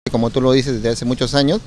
como tú lo dices, desde hace muchos años.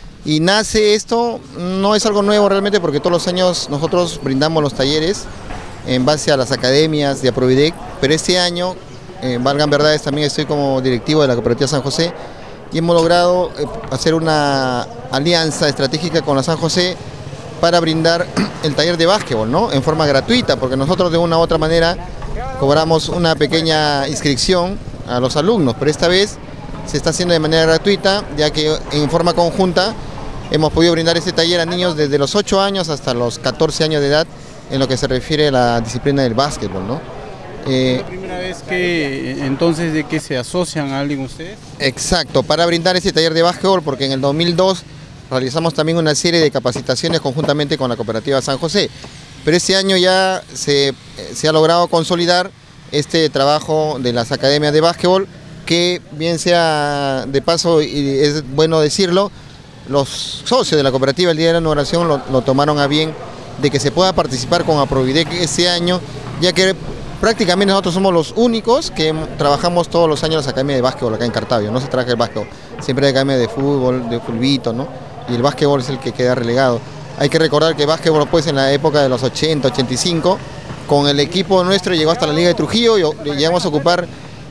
Y nace esto, no es algo nuevo realmente, porque todos los años nosotros brindamos los talleres en base a las academias de Aprovidec, pero este año, valgan verdades, también estoy como directivo de la Cooperativa San José y hemos logrado hacer una alianza estratégica con la San José para brindar el taller de básquetbol, ¿no? En forma gratuita, porque nosotros de una u otra manera cobramos una pequeña inscripción a los alumnos, pero esta vez se está haciendo de manera gratuita, ya que en forma conjunta hemos podido brindar este taller a niños desde los 8 años hasta los 14 años de edad en lo que se refiere a la disciplina del básquetbol, ¿no? ¿Es la primera vez que entonces de que se asocian a alguien ustedes? Exacto, para brindar este taller de básquetbol, porque en el 2002 realizamos también una serie de capacitaciones conjuntamente con la Cooperativa San José, pero este año ya se ha logrado consolidar este trabajo de las academias de básquetbol, que bien sea de paso, y es bueno decirlo, los socios de la cooperativa el día de la inauguración lo tomaron a bien de que se pueda participar con Aprovidec este año, ya que prácticamente nosotros somos los únicos que trabajamos todos los años las academias de básquetbol acá en Cartavio. No se trabaja el básquetbol, siempre hay academias de fútbol, de fulbito, ¿no? Y el básquetbol es el que queda relegado. Hay que recordar que el básquetbol, pues, en la época de los 80, 85, con el equipo nuestro llegó hasta la Liga de Trujillo y llegamos a ocupar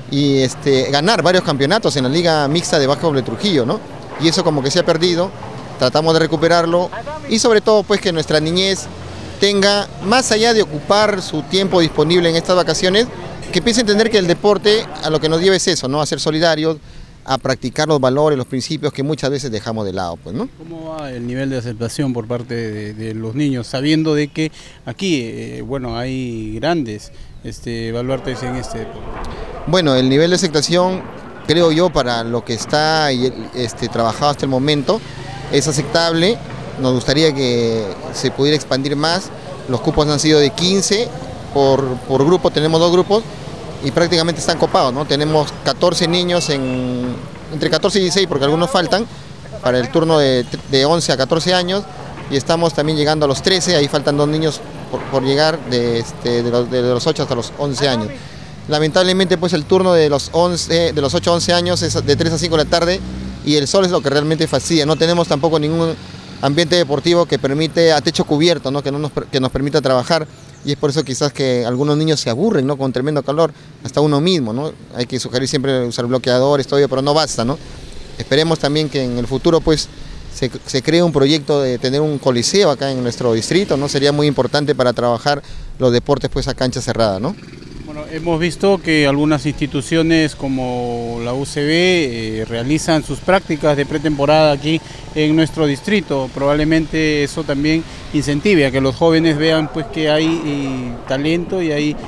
y ganar varios campeonatos en la Liga Mixta de Básquetbol de Trujillo, ¿no? Y eso como que se ha perdido, tratamos de recuperarlo y sobre todo pues que nuestra niñez tenga, más allá de ocupar su tiempo disponible en estas vacaciones, que empiece a entender que el deporte a lo que nos lleva es eso, ¿no? A ser solidarios, a practicar los valores, los principios que muchas veces dejamos de lado, pues, ¿no? ¿Cómo va el nivel de aceptación por parte de los niños, sabiendo de que aquí, bueno, hay grandes baluartes en este deporte? Bueno, el nivel de aceptación, creo yo, para lo que está trabajado hasta el momento, es aceptable. Nos gustaría que se pudiera expandir más. Los cupos han sido de 15 por grupo, tenemos 2 grupos y prácticamente están copados, ¿no? Tenemos 14 niños, entre 14 y 16, porque algunos faltan, para el turno de 11 a 14 años, y estamos también llegando a los 13, ahí faltan 2 niños por llegar de los 8 hasta los 11 años. Lamentablemente pues el turno de los 8 a 11 años es de 3 a 5 de la tarde y el sol es lo que realmente fastidia. No tenemos tampoco ningún ambiente deportivo que permite a techo cubierto, ¿no? que nos permita trabajar, y es por eso quizás que algunos niños se aburren, ¿no? Con tremendo calor, hasta uno mismo, ¿no? Hay que sugerir siempre usar bloqueadores, todo, pero no basta, ¿no? Esperemos también que en el futuro pues se cree un proyecto de tener un coliseo acá en nuestro distrito, ¿no? Sería muy importante para trabajar los deportes pues a cancha cerrada, ¿no? Bueno, hemos visto que algunas instituciones como la UCB realizan sus prácticas de pretemporada aquí en nuestro distrito. Probablemente eso también incentive a que los jóvenes vean pues que hay talento y hay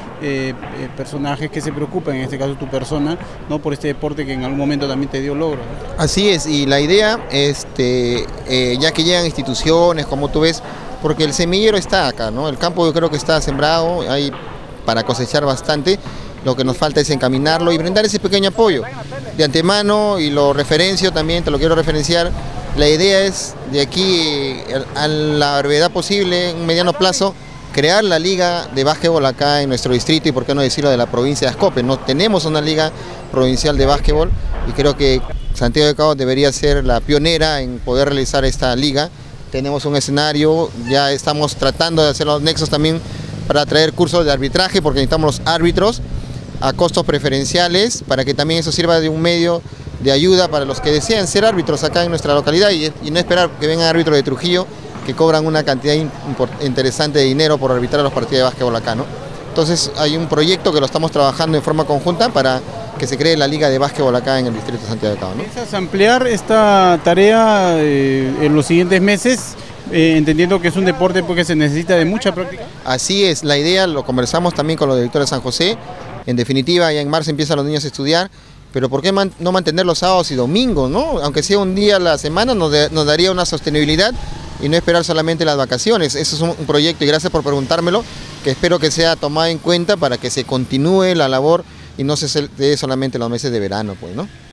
personajes que se preocupan, en este caso tu persona, ¿no? Por este deporte que en algún momento también te dio logro, ¿no? Así es, y la idea, ya que llegan instituciones, como tú ves, porque el semillero está acá, ¿no? El campo yo creo que está sembrado, hay para cosechar bastante, lo que nos falta es encaminarlo y brindar ese pequeño apoyo. De antemano, y lo referencio también, te lo quiero referenciar, la idea es de aquí a la brevedad posible, en un mediano plazo, crear la liga de básquetbol acá en nuestro distrito y por qué no decirlo de la provincia de Ascope. No tenemos una liga provincial de básquetbol y creo que Santiago de Cabo debería ser la pionera en poder realizar esta liga. Tenemos un escenario, ya estamos tratando de hacer los nexos también para traer cursos de arbitraje, porque necesitamos los árbitros a costos preferenciales, para que también eso sirva de un medio de ayuda para los que desean ser árbitros acá en nuestra localidad y no esperar que vengan árbitros de Trujillo que cobran una cantidad interesante de dinero por arbitrar los partidos de básquetbol acá, ¿no? Entonces hay un proyecto que lo estamos trabajando en forma conjunta para que se cree la liga de básquetbol acá en el distrito de Santiago de Cabo, ¿no? ¿Piensas ampliar esta tarea en los siguientes meses? Entendiendo que es un deporte porque se necesita de mucha práctica. Así es, la idea lo conversamos también con los directores de San José. En definitiva, ya en marzo empiezan los niños a estudiar, pero ¿por qué no mantener los sábados y domingos, ¿no? Aunque sea un día a la semana nos daría una sostenibilidad y no esperar solamente las vacaciones. Eso es un proyecto, y gracias por preguntármelo, que espero que sea tomado en cuenta para que se continúe la labor y no se dé solamente los meses de verano, pues, ¿no?